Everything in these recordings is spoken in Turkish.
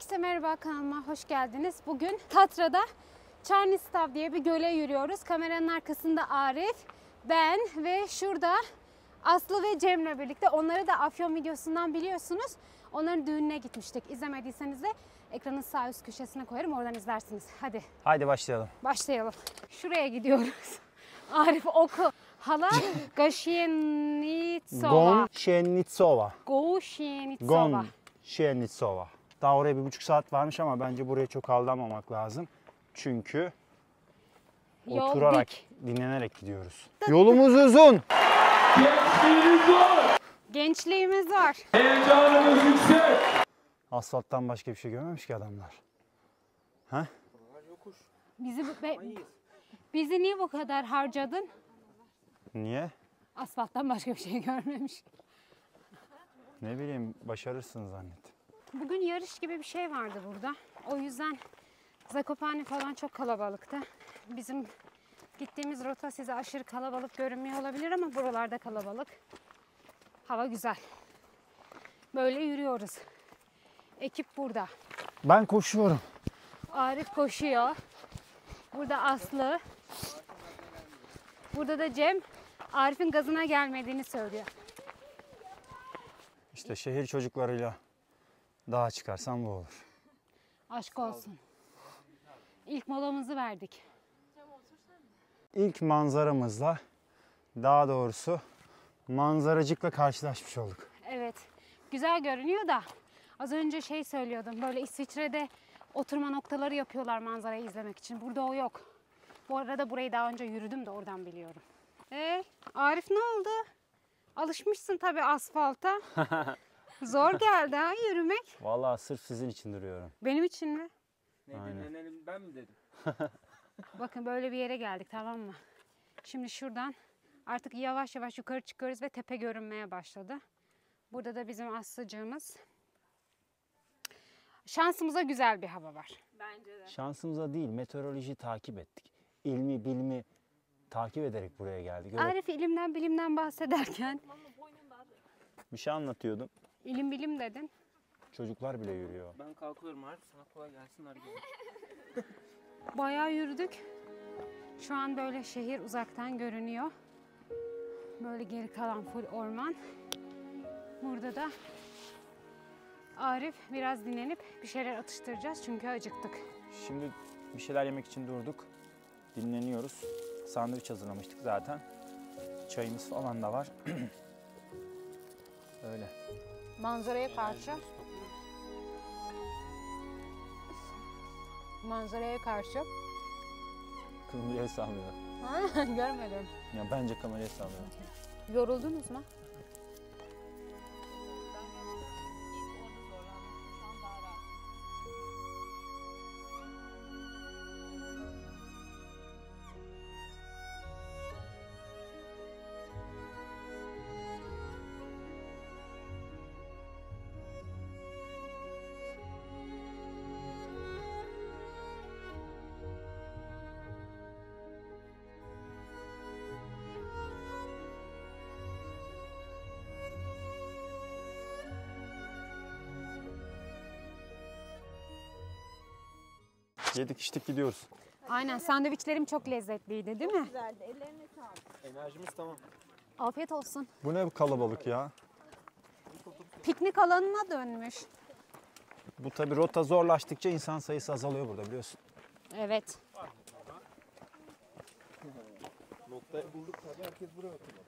Herkese merhaba, kanalıma hoş geldiniz. Bugün Tatra'da Çarnistav diye bir göle yürüyoruz. Kameranın arkasında Arif, ben ve şurada Aslı ve Cem'le birlikte. Onları da Afyon videosundan biliyorsunuz. Onların düğününe gitmiştik. İzlemediyseniz de ekranın sağ üst köşesine koyarım. Oradan izlersiniz. Hadi. Haydi başlayalım. Başlayalım. Şuraya gidiyoruz. Arif oku. Hala Goshenitsova. Gonshenitsova. Goshenitsova. Gonshenitsova. Daha oraya 1,5 saat varmış ama bence buraya çok aldanmamak lazım. Çünkü Yol oturarak, dik. dinlenerek gidiyoruz. Yolumuz uzun. Gençliğimiz var. Gençliğimiz var. Heyecanımız yüksek. Asfalttan başka bir şey görmemiş ki adamlar. Ha? Bizi niye bu kadar harcadın? Niye? Asfalttan başka bir şey görmemiş. Ne bileyim, başarırsın zannettim. Bugün yarış gibi bir şey vardı burada. O yüzden Zakopane falan çok kalabalıktı. Bizim gittiğimiz rota size aşırı kalabalık görünmüyor olabilir ama buralarda kalabalık. Hava güzel. Böyle yürüyoruz. Ekip burada. Ben koşuyorum. Arif koşuyor. Burada Aslı. Burada da Cem. Arif'in gazına gelmediğini söylüyor. İşte şehir çocuklarıyla dağa çıkarsam bu olur. Aşk olsun. İlk molamızı verdik. İlk manzaramızla, daha doğrusu manzaracıkla karşılaşmış olduk. Evet. Güzel görünüyor da az önce şey söylüyordum. Böyle İsviçre'de oturma noktaları yapıyorlar manzarayı izlemek için. Burada o yok. Bu arada burayı daha önce yürüdüm de oradan biliyorum. Arif ne oldu? Alışmışsın tabii asfalta. Zor geldi ha yürümek. Vallahi sırf sizin için duruyorum. Benim için mi? Nenem ben mi dedim? Bakın böyle bir yere geldik, tamam mı? Şimdi şuradan artık yavaş yavaş yukarı çıkıyoruz ve tepe görünmeye başladı. Burada da bizim Aslıcığımız. Şansımıza güzel bir hava var. Şansımıza değil, meteorolojiyi takip ettik. İlmi, bilimi takip ederek buraya geldik. Öyle Arif ilimden bilimden bahsederken bir şey anlatıyordum. ilim bilim dedin. Çocuklar bile yürüyor. Ben kalkıyorum artık, sana kolay gelsin hadi. Bayağı yürüdük. Şu an böyle şehir uzaktan görünüyor. Böyle geri kalan full orman. Burada da Arif biraz dinlenip bir şeyler atıştıracağız çünkü acıktık. Şimdi bir şeyler yemek için durduk. Dinleniyoruz. Sandviç hazırlamıştık zaten. Çayımız falan da var. Öyle. Manzaraya karşı. Manzaraya karşı. Kameraya sallıyor. Görmedim. Ya bence kameraya sallıyor. Yoruldunuz mu? Yedik içtik gidiyoruz. Aynen, sandviçlerim çok lezzetliydi değil mi? Güzeldi. Ellerine sağlık. Enerjimiz tamam. Afiyet olsun. Bu ne kalabalık ya? Piknik alanına dönmüş. Bu tabi rota zorlaştıkça insan sayısı azalıyor burada biliyorsun. Evet. Noktayı bulduk tabii, herkes buraya oturdu.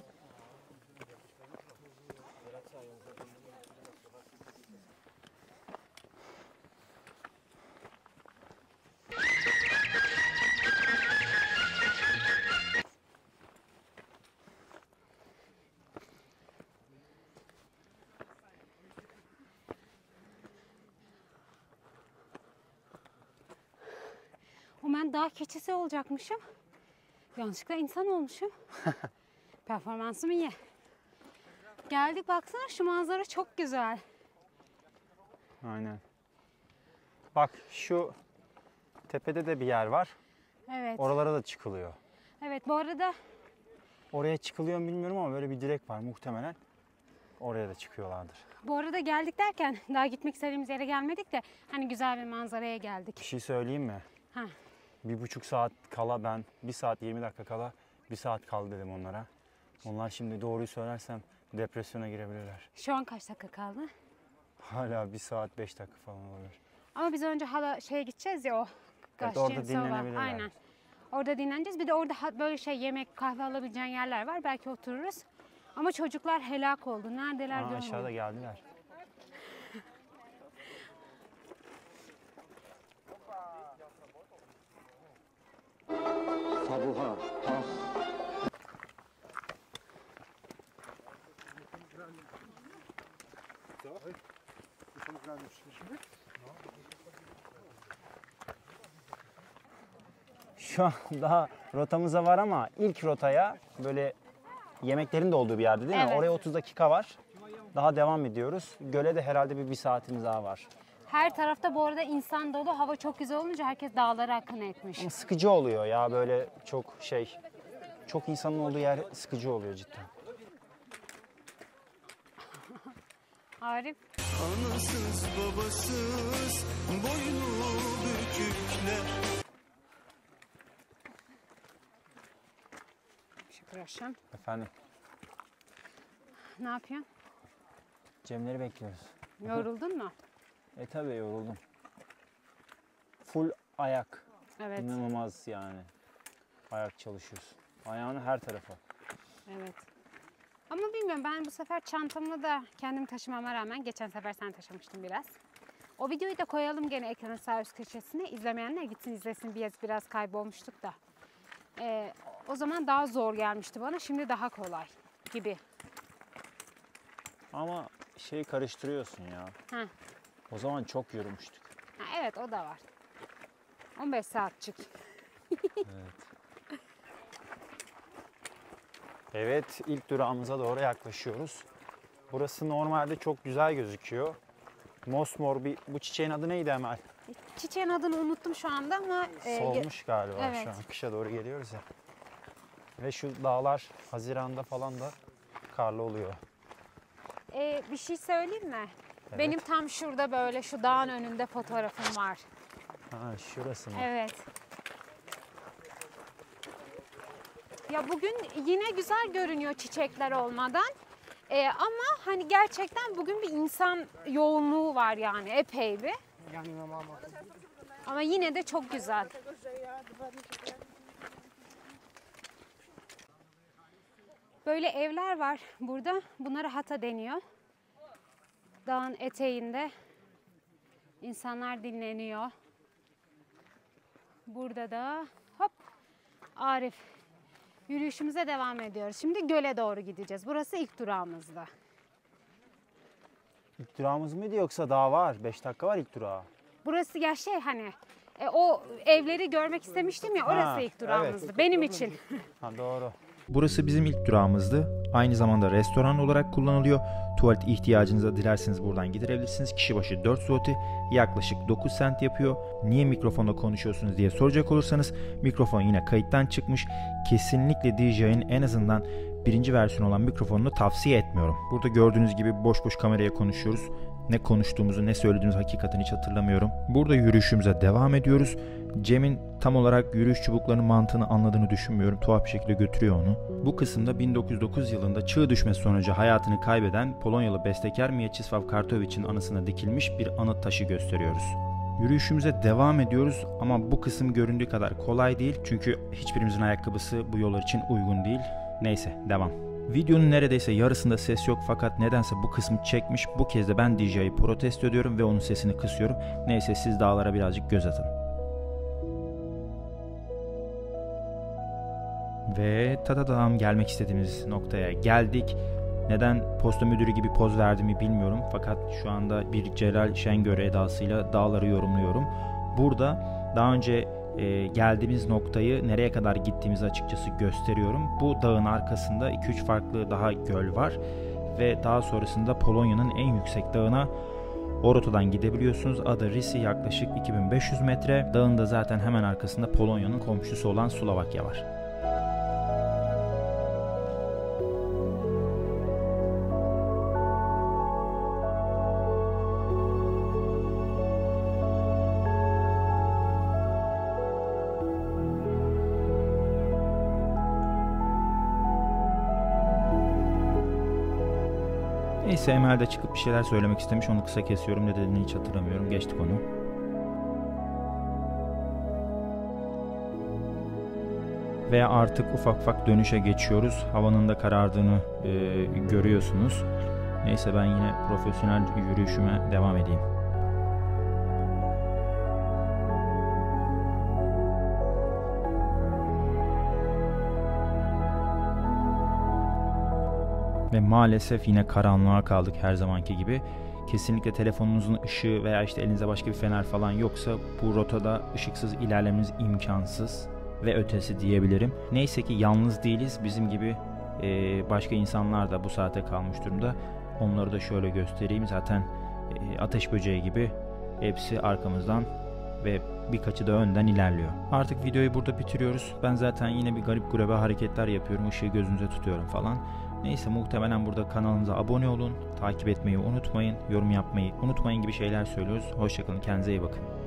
Ben dağ keçisi olacakmışım. Yanlışlıkla insan olmuşum. Performansım iyi. Geldik, baksana şu manzara çok güzel. Aynen. Bak şu tepede de bir yer var. Evet. Oralara da çıkılıyor. Evet, bu arada Oraya çıkılıyor mu bilmiyorum ama böyle bir direk var muhtemelen. oraya da çıkıyorlardır. Bu arada geldik derken daha gitmek istediğimiz yere gelmedik de hani güzel bir manzaraya geldik. Bir şey söyleyeyim mi? Ha. 1,5 saat kala ben 1 saat 20 dakika kala 1 saat kaldı dedim onlara. Onlar şimdi doğruyu söylersem depresyona girebilirler. Şu an kaç dakika kaldı? Hala 1 saat 5 dakika falan olabilir. Ama biz önce hala şeye gideceğiz ya o. Evet, orada Gaşçı'nın sola. dinlenebilirler. Aynen. Orada dinleneceğiz. Bir de orada böyle şey yemek, kahve alabileceğin yerler var. Belki otururuz. Ama çocuklar helak oldu. Neredeler görmedim. Aşağıda geldiler. Sabuha, has. Şu an daha rotamıza var ama ilk rotaya böyle yemeklerin de olduğu bir yerde değil mi? Evet. Oraya 30 dakika var. Daha devam ediyoruz. Göle de herhalde bir saatimiz daha var. Her tarafta bu arada insan dolu. Hava çok güzel olunca herkes dağlara akın etmiş. Ama sıkıcı oluyor ya böyle çok insanın olduğu yer sıkıcı oluyor cidden. Arif. Anasız babasız boynu bükükler. Şükür akşam. Efendim Ne yapıyorsun? Cemleri bekliyoruz. Yoruldun mu? Tabii yoruldum. Full ayak. Evet. İnanılmaz yani. Ayak çalışıyoruz. Ayağını her tarafa. Evet. Ama bilmiyorum, ben bu sefer çantamı da kendim taşımama rağmen, geçen sefer sen taşımıştın biraz. O videoyu da koyalım gene ekranın sağ üst köşesine. İzlemeyenler gitsin izlesin, biraz kaybolmuştuk da. O zaman daha zor gelmişti bana, şimdi daha kolay gibi. Ama karıştırıyorsun ya. Heh. O zaman çok yürümüştük. Ha, evet, o da var. 15 saatçik. Evet, ilk durağımıza doğru yaklaşıyoruz. Burası normalde çok güzel gözüküyor. Mosmor bu çiçeğin adı neydi Emel? Çiçeğin adını unuttum şu anda ama... Solmuş galiba evet. şu an. Kışa doğru geliyoruz ya. Ve şu dağlar Haziran'da falan da karlı oluyor. bir şey söyleyeyim mi? Evet. Benim tam şurada böyle şu dağın önünde fotoğrafım var. Ha, şurası mı? Evet. Ya bugün yine güzel görünüyor çiçekler olmadan. Ama hani gerçekten bugün bir insan yoğunluğu var yani epey bir. Ama yine de çok güzel. Böyle evler var burada. Bunlara hata deniyor. Dağın eteğinde insanlar dinleniyor. Burada da hop Arif. Yürüyüşümüze devam ediyoruz. Şimdi göle doğru gideceğiz. Burası ilk durağımızda. İlk durağımız mıydı yoksa daha var? 5 dakika var ilk durağı. Burası ya hani o evleri görmek istemiştim ya, orası Ha, ilk durağımızdı. evet. Benim için. Ha, doğru. Burası bizim ilk durağımızdı. Aynı zamanda restoran olarak kullanılıyor. Tuvalet ihtiyacınıza dilerseniz buradan giderebilirsiniz. Kişi başı 4 zloty, yaklaşık 9 sent yapıyor. Niye mikrofonla konuşuyorsunuz diye soracak olursanız, mikrofon yine kayıttan çıkmış. Kesinlikle DJI'nin en azından birinci versiyon olan mikrofonunu tavsiye etmiyorum. Burada gördüğünüz gibi boş boş kameraya konuşuyoruz. Ne konuştuğumuzu, ne söylediğimizi hakikaten hiç hatırlamıyorum. Burada yürüyüşümüze devam ediyoruz. Cem'in tam olarak yürüyüş çubuklarının mantığını anladığını düşünmüyorum. Tuhaf bir şekilde götürüyor onu. Bu kısımda 1909 yılında çığ düşmesi sonucu hayatını kaybeden Polonyalı bestekar Mieczysław Kartowicz'in anısına dikilmiş bir anıt taşı gösteriyoruz. Yürüyüşümüze devam ediyoruz ama bu kısım göründüğü kadar kolay değil. Çünkü hiçbirimizin ayakkabısı bu yollar için uygun değil. Neyse, devam. Videonun neredeyse yarısında ses yok fakat nedense bu kısmı çekmiş. Bu kez de ben DJI'yi protesto ediyorum ve onun sesini kısıyorum. Neyse, siz dağlara birazcık göz atın. Ve tadadam, gelmek istediğimiz noktaya geldik. Neden posta müdürü gibi poz verdiğimi bilmiyorum fakat şu anda bir Celal Şengör edasıyla dağları yorumluyorum. Burada daha önce geldiğimiz noktayı, nereye kadar gittiğimizi açıkçası gösteriyorum. Bu dağın arkasında 2-3 farklı daha göl var ve daha sonrasında Polonya'nın en yüksek dağına Orota'dan gidebiliyorsunuz. Adı Risi, yaklaşık 2500 metre. Dağın da zaten hemen arkasında Polonya'nın komşusu olan Slovakya var. Neyse Emel de çıkıp bir şeyler söylemek istemiş. Onu kısa kesiyorum. Ne dediğini hiç hatırlamıyorum. Geçtik onu. Ve artık ufak ufak dönüşe geçiyoruz. Havanın da karardığını görüyorsunuz. Neyse ben yine profesyonel yürüyüşüme devam edeyim. Ve maalesef yine karanlığa kaldık her zamanki gibi. Kesinlikle telefonunuzun ışığı veya işte elinizde başka bir fener falan yoksa bu rotada ışıksız ilerlemeniz imkansız ve ötesi diyebilirim. Neyse ki yalnız değiliz. Bizim gibi başka insanlar da bu saate kalmış durumda. Onları da şöyle göstereyim. Zaten ateş böceği gibi hepsi arkamızdan ve birkaçı da önden ilerliyor. Artık videoyu burada bitiriyoruz. Ben zaten yine bir garip gurebe hareketler yapıyorum. Işığı gözünüze tutuyorum falan. Neyse muhtemelen burada kanalımıza abone olun. Takip etmeyi unutmayın. Yorum yapmayı unutmayın gibi şeyler söylüyoruz. Hoşçakalın. Kendinize iyi bakın.